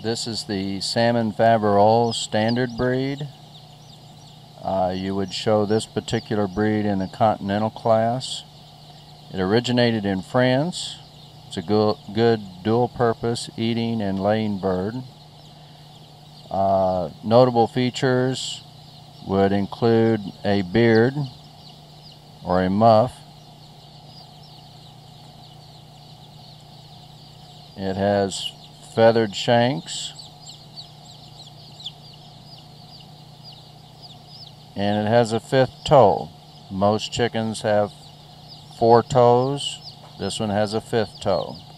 This is the Salmon Faverolle standard breed. You would show this particular breed in the continental class. It originated in France. It's a good dual-purpose eating and laying bird. Notable features would include a beard or a muff. It has feathered shanks, and it has a 5th toe. Most chickens have 4 toes. This one has a 5th toe.